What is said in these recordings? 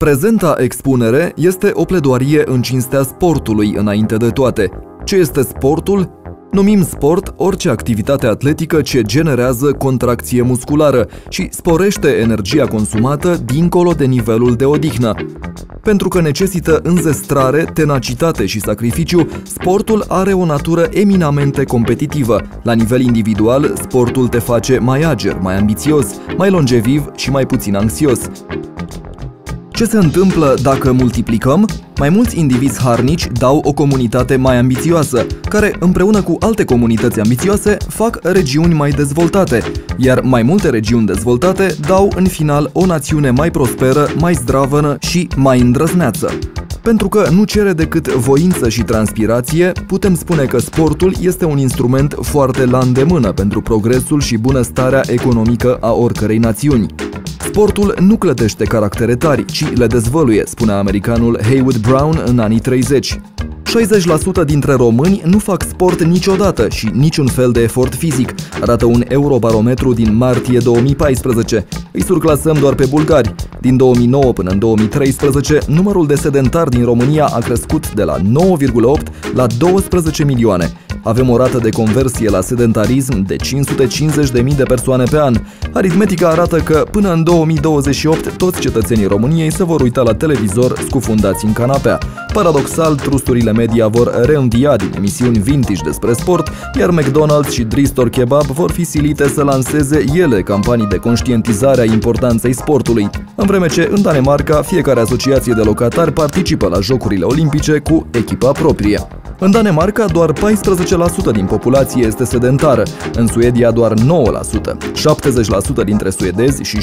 Prezenta expunere este o pledoarie în cinstea sportului înainte de toate. Ce este sportul? Numim sport orice activitate atletică ce generează contracție musculară și sporește energia consumată dincolo de nivelul de odihnă. Pentru că necesită înzestrare, tenacitate și sacrificiu, sportul are o natură eminamente competitivă. La nivel individual, sportul te face mai ager, mai ambițios, mai longeviv și mai puțin anxios. Ce se întâmplă dacă multiplicăm? Mai mulți indivizi harnici dau o comunitate mai ambițioasă, care, împreună cu alte comunități ambițioase, fac regiuni mai dezvoltate, iar mai multe regiuni dezvoltate dau, în final, o națiune mai prosperă, mai zdravănă și mai îndrăzneață. Pentru că nu cere decât voință și transpirație, putem spune că sportul este un instrument foarte la îndemână pentru progresul și bunăstarea economică a oricărei națiuni. Sportul nu clădește caractere tari, ci le dezvăluie, spunea americanul Heywood Brown în anii 30. 60% dintre români nu fac sport niciodată și niciun fel de efort fizic, arată un Eurobarometru din martie 2014. Îi surclasăm doar pe bulgari. Din 2009 până în 2013, numărul de sedentari din România a crescut de la 9,8 la 12 milioane. Avem o rată de conversie la sedentarism de 550.000 de persoane pe an. Aritmetica arată că până în 2028 toți cetățenii României se vor uita la televizor scufundați în canapea. Paradoxal, trusturile media vor reînvia din emisiuni vintage despre sport, iar McDonald's și Dristor Kebab vor fi silite să lanseze ele campanii de conștientizare a importanței sportului, în vreme ce în Danemarca fiecare asociație de locatari participă la Jocurile Olimpice cu echipa proprie. În Danemarca, doar 14% din populație este sedentară, în Suedia doar 9%, 70% dintre suedezi și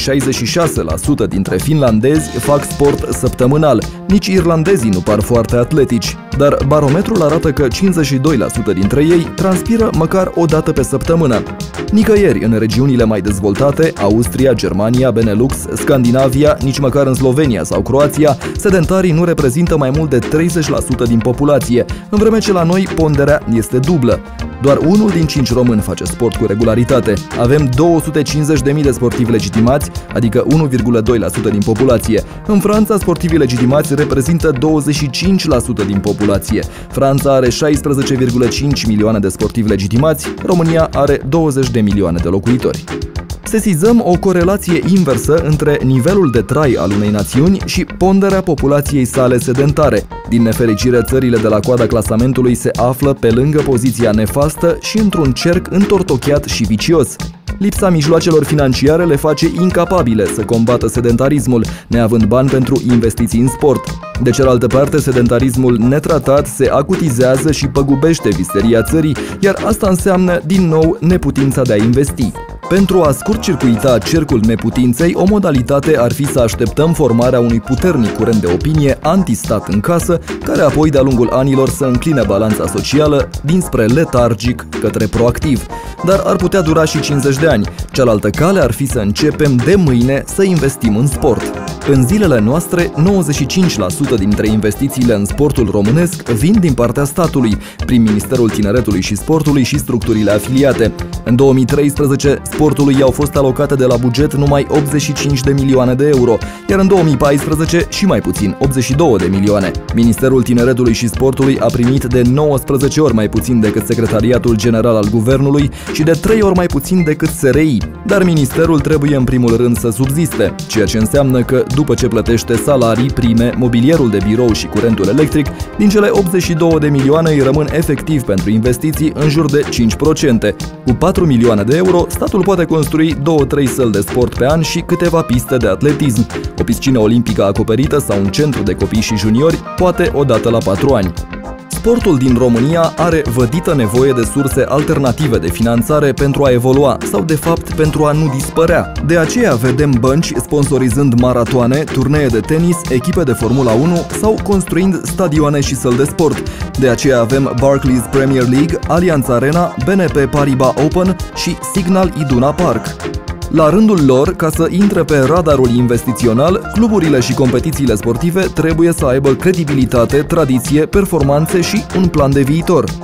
66% dintre finlandezi fac sport săptămânal. Nici irlandezii nu par foarte atletici, dar barometrul arată că 52% dintre ei transpiră măcar o dată pe săptămână. Nicăieri în regiunile mai dezvoltate, Austria, Germania, Benelux, Scandinavia, nici măcar în Slovenia sau Croația, sedentarii nu reprezintă mai mult de 30% din populație, în vreme ce la noi ponderea este dublă. Doar unul din 5 români face sport cu regularitate. Avem 250.000 de sportivi legitimați, adică 1,2% din populație. În Franța, sportivii legitimați reprezintă 25% din populație. Franța are 16,5 milioane de sportivi legitimați, România are 20 de milioane de locuitori. Sesizăm o corelație inversă între nivelul de trai al unei națiuni și ponderea populației sale sedentare. Din nefericire, țările de la coada clasamentului se află pe lângă poziția nefastă și într-un cerc întortocheat și vicios. Lipsa mijloacelor financiare le face incapabile să combată sedentarismul, neavând bani pentru investiții în sport. De cealaltă parte, sedentarismul netratat se acutizează și păgubește viseria țării, iar asta înseamnă, din nou, neputința de a investi. Pentru a scurt-circuita cercul neputinței, o modalitate ar fi să așteptăm formarea unui puternic curent de opinie antistat în casă, care apoi de-a lungul anilor să încline balanța socială dinspre letargic către proactiv. Dar ar putea dura și 50 de ani. Cealaltă cale ar fi să începem de mâine să investim în sport. În zilele noastre, 95% dintre investițiile în sportul românesc vin din partea statului, prin Ministerul Tineretului și Sportului și structurile afiliate. În 2013, sportului i-au fost alocate de la buget numai 85 de milioane de euro, iar în 2014 și mai puțin, 82 de milioane. Ministerul Tineretului și Sportului a primit de 19 ori mai puțin decât Secretariatul General al Guvernului și de 3 ori mai puțin decât SRI. Dar ministerul trebuie în primul rând să subziste, ceea ce înseamnă că după ce plătește salarii, prime, mobilierul de birou și curentul electric, din cele 82 de milioane îi rămân efectiv pentru investiții în jur de 5%. Cu 4 milioane de euro, statul poate construi 2-3 săli de sport pe an și câteva piste de atletism, o piscină olimpică acoperită sau un centru de copii și juniori, poate odată la 4 ani. Sportul din România are vădită nevoie de surse alternative de finanțare pentru a evolua sau, de fapt, pentru a nu dispărea. De aceea vedem bănci sponsorizând maratoane, turnee de tenis, echipe de Formula 1 sau construind stadioane și săli de sport. De aceea avem Barclays Premier League, Allianz Arena, BNP Paribas Open și Signal Iduna Park. La rândul lor, ca să intre pe radarul investițional, cluburile și competițiile sportive trebuie să aibă credibilitate, tradiție, performanțe și un plan de viitor.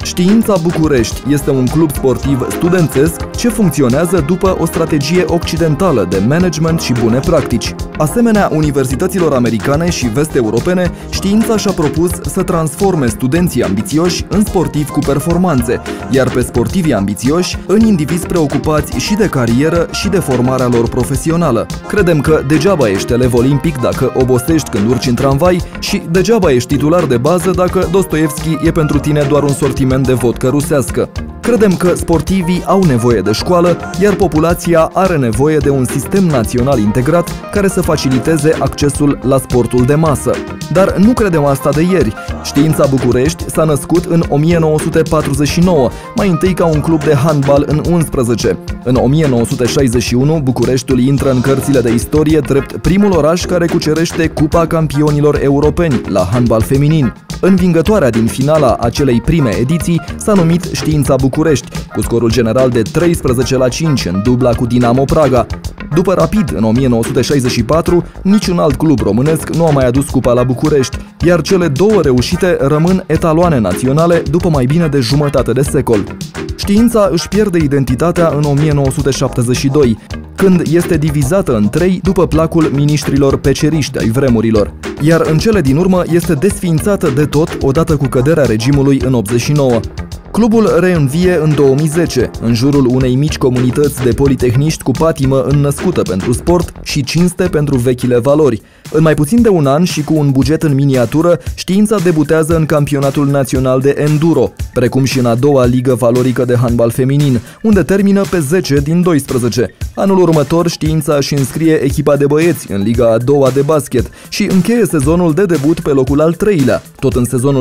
Știința București este un club sportiv studențesc ce funcționează după o strategie occidentală de management și bune practici. Asemenea universităților americane și vest-europene, Știința și-a propus să transforme studenții ambițioși în sportivi cu performanțe, iar pe sportivii ambițioși în indivizi preocupați și de carieră și de formarea lor profesională. Credem că degeaba ești elev olimpic dacă obosești când urci în tramvai și degeaba ești titular de bază dacă Dostoevski e pentru tine doar un sortiment de vodcă rusească. Credem că sportivii au nevoie de școală, iar populația are nevoie de un sistem național integrat care să faciliteze accesul la sportul de masă. Dar nu credem asta de ieri. Știința București s-a născut în 1949, mai întâi ca un club de handbal în 11. În 1961, Bucureștiul intră în cărțile de istorie drept primul oraș care cucerește Cupa Campionilor Europeni la handbal feminin. Învingătoarea din finala acelei prime ediții s-a numit Știința București, cu scorul general de 13-5 în dubla cu Dinamo Praga. După Rapid, în 1964, niciun alt club românesc nu a mai adus cupa la București, iar cele două reușite rămân etaloane naționale după mai bine de jumătate de secol. Știința își pierde identitatea în 1972, când este divizată în trei după placul miniștrilor peceriști ai vremurilor, iar în cele din urmă este desființată de tot odată cu căderea regimului în 89. Clubul reînvie în 2010, în jurul unei mici comunități de politehniști cu patimă înnăscută pentru sport și cinste pentru vechile valori. În mai puțin de un an și cu un buget în miniatură, Știința debutează în campionatul național de enduro, precum și în a doua ligă valorică de handbal feminin, unde termină pe 10 din 12. Anul următor, Știința își înscrie echipa de băieți în liga a doua de basket și încheie sezonul de debut pe locul al treilea. Tot în sezonul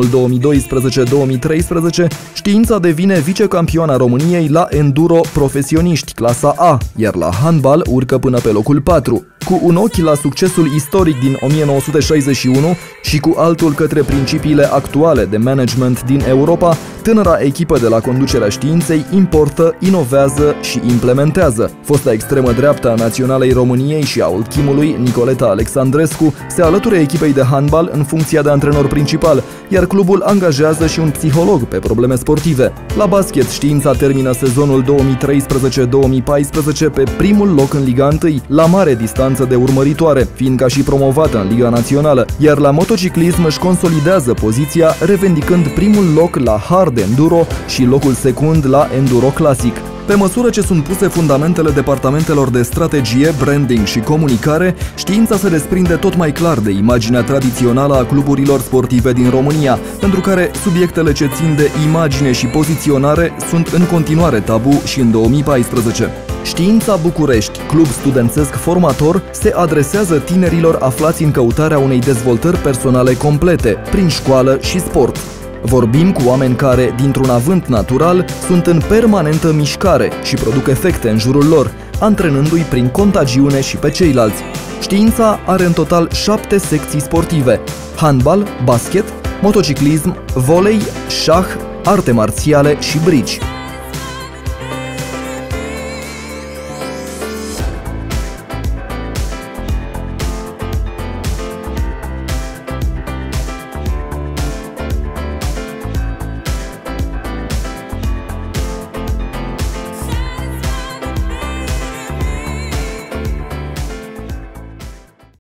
2012-2013, Știința devine vicecampioana României la enduro profesioniști, clasa A, iar la handbal urcă până pe locul 4. Cu un ochi la succesul istoric din 1961 și cu altul către principiile actuale de management din Europa, tânăra echipă de la conducerea Științei importă, inovează și implementează. Fosta extremă dreaptă a Naționalei României și a Old Chimului, Nicoleta Alexandrescu, se alătură echipei de handbal în funcția de antrenor principal, iar clubul angajează și un psiholog pe probleme sportive. La basket, Știința termină sezonul 2013-2014 pe primul loc în Liga 1, la mare distanță de urmăritoare, fiind ca și promovată în Liga Națională, iar la motociclism își consolidează poziția, revendicând primul loc la hard enduro și locul secund la enduro clasic. Pe măsură ce sunt puse fundamentele departamentelor de strategie, branding și comunicare, Știința se desprinde tot mai clar de imaginea tradițională a cluburilor sportive din România, pentru care subiectele ce țin de imagine și poziționare sunt în continuare tabu și în 2014. Știința București, club studențesc formator, se adresează tinerilor aflați în căutarea unei dezvoltări personale complete, prin școală și sport. Vorbim cu oameni care, dintr-un avânt natural, sunt în permanentă mișcare și produc efecte în jurul lor, antrenându-i prin contagiune și pe ceilalți. Știința are în total 7 secții sportive: handbal, basket, motociclism, volei, șah, arte marțiale și brici.